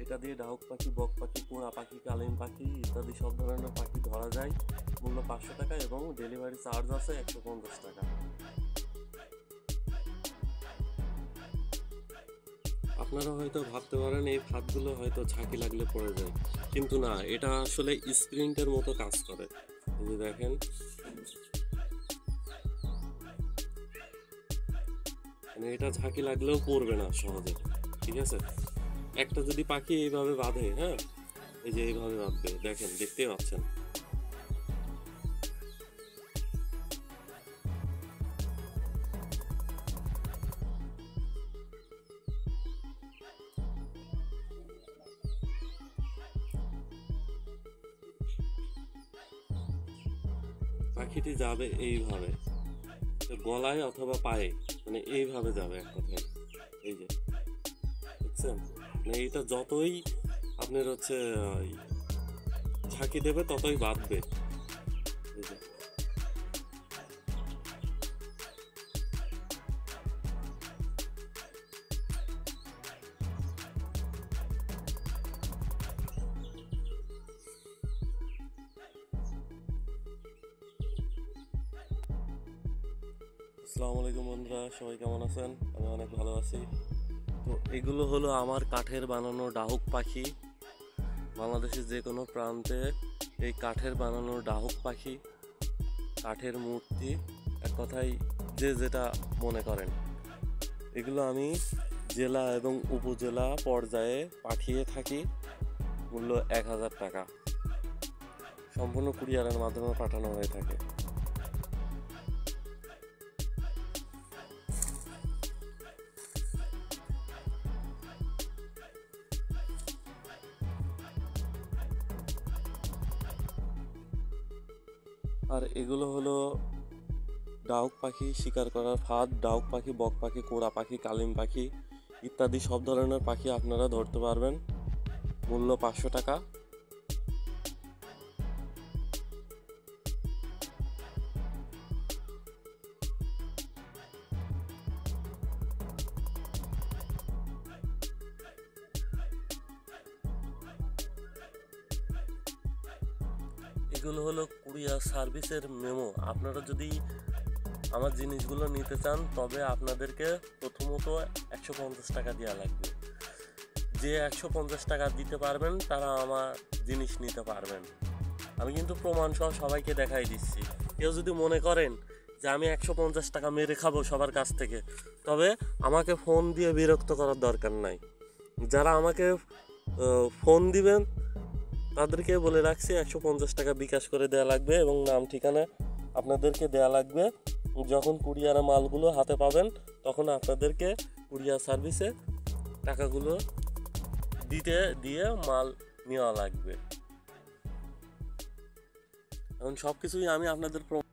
এটা দিয়ে ডাহুক পাখি, বক পাখি, কোড়া পাখি, কালিম পাখি ইত্যাদি সব ধরনের পাখি ধরা যায়। মূল্য 500 টাকা এবং ডেলিভারি চার্জ আছে 150 টাকা। আপনারা হয়তো ভাবতে পারেন এই ফাঁদগুলো হয়তো ঝাঁকি লাগলে পড়ে যায়, কিন্তু না, এটা আসলে স্প্রিন্টের মতো কাজ করে। এই যে দেখেন, মানে এটা ঝাঁকি লাগলেও পড়বে না সহজে, ঠিক আছে। একটা যদি পাখি এইভাবে বাঁধে, হ্যাঁ, এই যে এইভাবে বাঁধবে, দেখেন, দেখতেই পাচ্ছেন। পাখিটি যাবে এইভাবে গলায় অথবা পায়ে, মানে এইভাবে যাবে এক কথায়। এই যে দেখছেন, মানে এইটা যতই আপনার হচ্ছে ঝাঁকি দেবে ততই বাঁধবে। এই যে আসসালামু আলাইকুম বন্ধুরা, সবাই কেমন আছেন? আমি অনেক ভালো আছি। তো এগুলো হলো আমার কাঠের বানানো ডাহুক পাখি। বাংলাদেশের যে কোনো প্রান্তে এই কাঠের বানানো ডাহুক পাখি, কাঠের মূর্তি, এক কথায় যে যেটা মনে করেন, এগুলো আমি জেলা এবং উপজেলা পর্যায়ে পাঠিয়ে থাকি। মূল্য 1000 টাকা, সম্পূর্ণ কুরিয়ারের মাধ্যমে পাঠানো হয়ে থাকে। আর এগুলো হলো ডাহুক পাখি শিকার করার ফাঁদ। ডাহুক পাখি, বক পাখি, কোড়া পাখি, কালিম পাখি ইত্যাদি সব ধরনের পাখি আপনারা ধরতে পারবেন। মূল্য 500 টাকা। এগুলো হলো কুরিয়ার সার্ভিসের মেমো। আপনারা যদি আমার জিনিসগুলো নিতে চান তবে আপনাদেরকে প্রথমত 150 টাকা দেওয়া লাগবে। যে 150 টাকা দিতে পারবেন তারা আমার জিনিস নিতে পারবেন। আমি কিন্তু প্রমাণ সহ সবাইকে দেখাই দিচ্ছি। কেউ যদি মনে করেন যে আমি 150 টাকা মেরে খাবো সবার কাছ থেকে, তবে আমাকে ফোন দিয়ে বিরক্ত করার দরকার নাই। যারা আমাকে ফোন দিবেন তাদেরকে বলে রাখছি 150 টাকা বিকাশ করে দেওয়া লাগবে এবং নাম ঠিকানা আপনাদেরকে দেওয়া লাগবে। যখন কুরিয়ারে মালগুলো হাতে পাবেন তখন আপনাদেরকে কুরিয়ার সার্ভিসে টাকাগুলো দিয়ে মাল নেওয়া লাগবে। এখন সব কিছুই আমি আপনাদের